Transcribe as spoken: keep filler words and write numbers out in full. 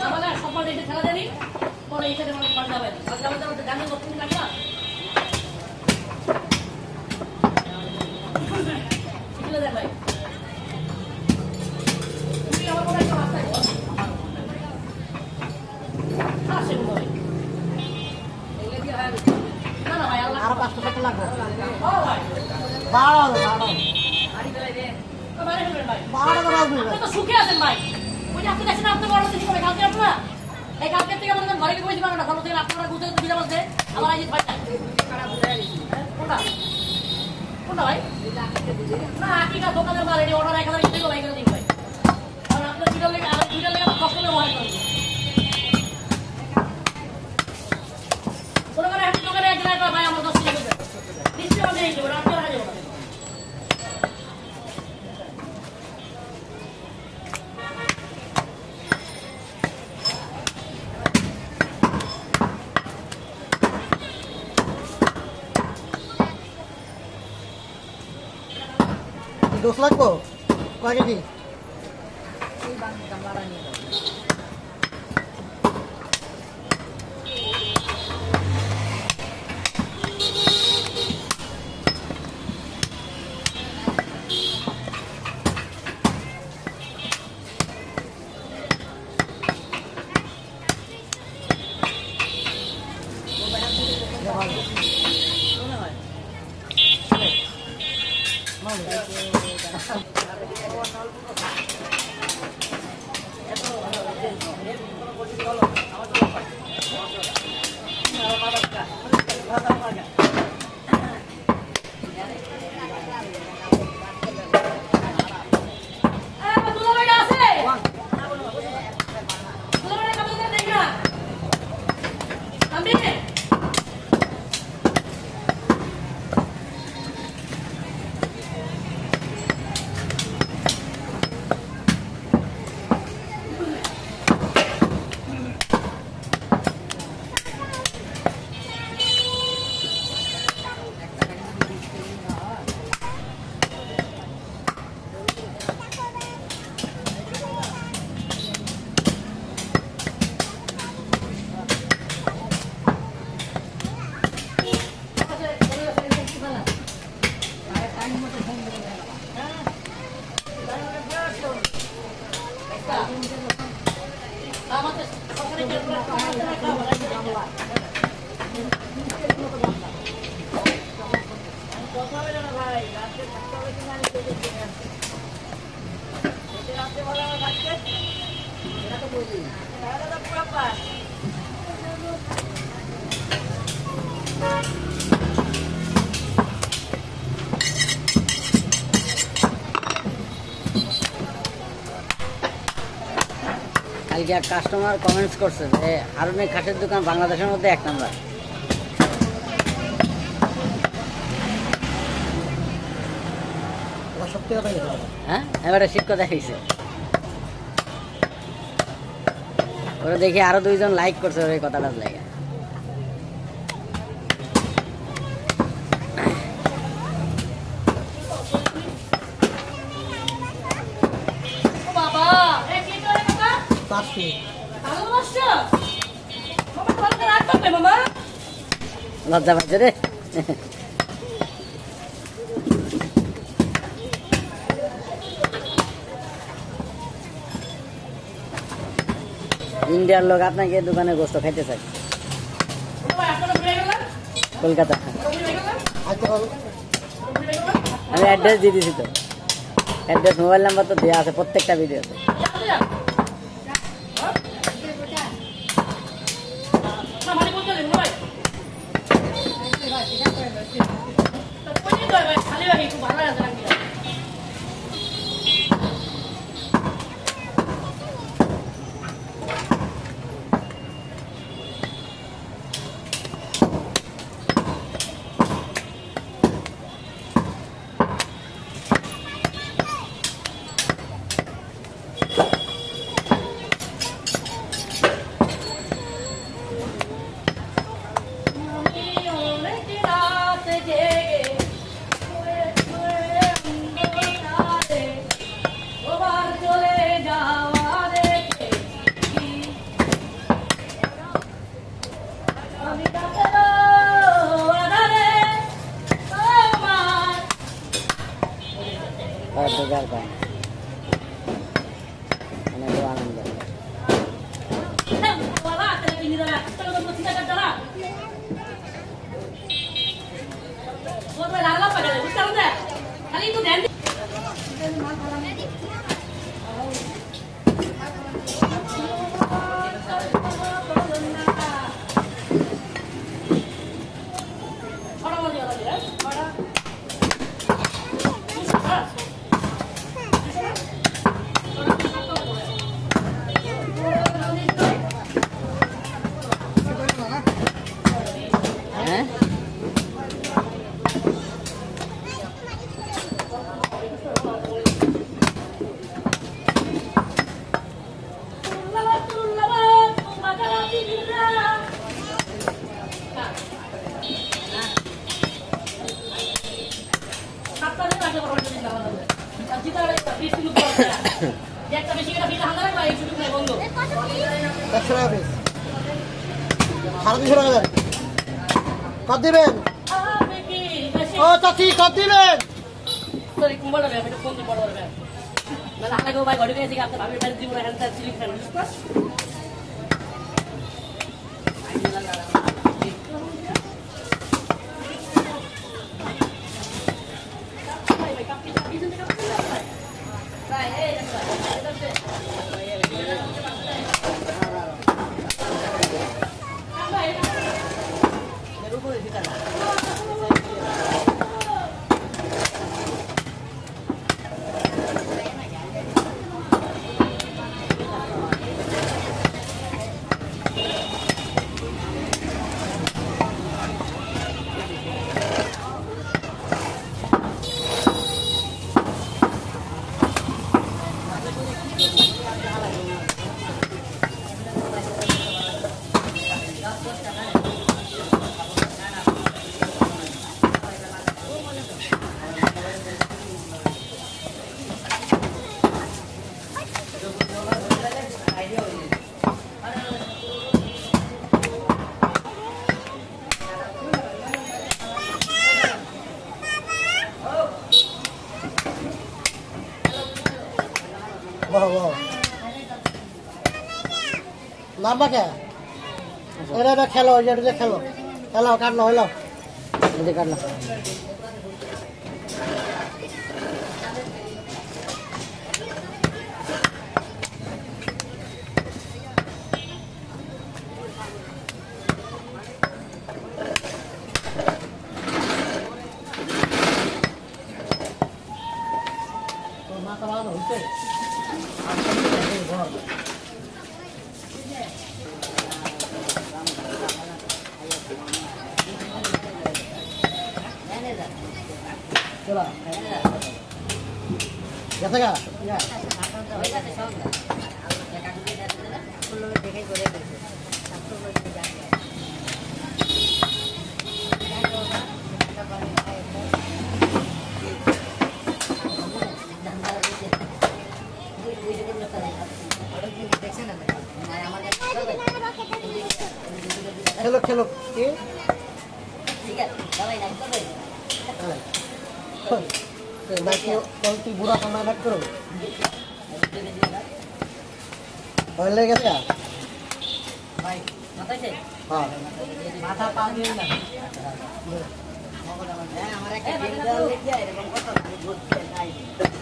আমাদের সবার এসে খেলা দেনি পরে এখানে মানে পাল্টা যাবে পাল্টা যাবে তো জানেন কত দিন লাগে না এগুলো দেখ ভাই তুমি আমার বড় একটা রাস্তা আছে আসে ভাই এগুলো কি হয় না না ভাই আল্লাহ আর পাঁচশো টাকা লাগবে ও ভাই বাড়াও বাড়াও গাড়ি চলে দে তো বাইরে চলে ভাই বাড়াও বাড়াও আপনি তো সুখে আছেন ভাই ওই যে আপনি দেখছেন আপনি বড় দিন করে কালকে আপনারা এই কালকে থেকে আমাদের ঘরে গিয়ে বসে পাবেন না কারণ থেকে আপনারা গুছিয়ে দিতে বলতে আমার আজ ভাই কাটা বুঝে গেছি কোনটা কোনটা ভাই না আকিকা দোকানের মাল এডি অর্ডার এক হাজার টাকা ভাই করে দিন ভাই আর আপনার ভিডিও লেগে আর ভিডিও লেগে আমার কষ্ট ব্যবহার করেন কোন করে একটা দোকানে এক জায়গায় ভাই আমার দশ টাকা দেবে নিশ্চয়ই আমি এই দেব আপনি আর যাবেন দশ লাখ কয় কেজি এই বাংলা গামলা নিয়ে যাও কালকে এক কাস্টমার কমেন্টস করছে যে হারুনের খাটের দোকান বাংলাদেশের মধ্যে এক নাম্বার হ্যাঁ এবারে শিক্ষা দেখাইছে ওরা দেখে আরো দুইজন লাইক করছে ওই কথাটার লাগে লজ্জা পাচ্ছে রে ইন্ডিয়ার লোক আপনাকে দোকানে গোস্ত খাইতে চাই কলকাতা আমি অ্যাড্রেস দিয়ে দিছি তো অ্যাড্রেস মোবাইল নাম্বার তো দেওয়া আছে প্রত্যেকটা ভিডিওতে খালি একটু ধ্যান দিন কত দিবেন? ও চাচি কত দিবেন? সরি কুম্বল হবে আমি তো ফোন দিয়ে বড় হবে না আগে গো ভাই ঘরে গিয়ে দিকে আপনি ভাবি বাড়ি জীবন হ্যান্ড স্যার সিলিং ফ্যান বুঝছস ভাই ভাই কাপি কাপি দিন কাপি ভাই এই দেখো নাম্বা কে এটা খেলো এটা খেলো খেলো কাটলো হইলো কাটলো মাথা ভালো হচ্ছে चला कैसे का खेलो खेलो ठीक है दवाई नहीं कर नाइकी क्वालिटी बुरा खाना मत करो और ले गया भाई माथा से हां माथा पानी ना हमारे के बिल लेके आए रे कौन कत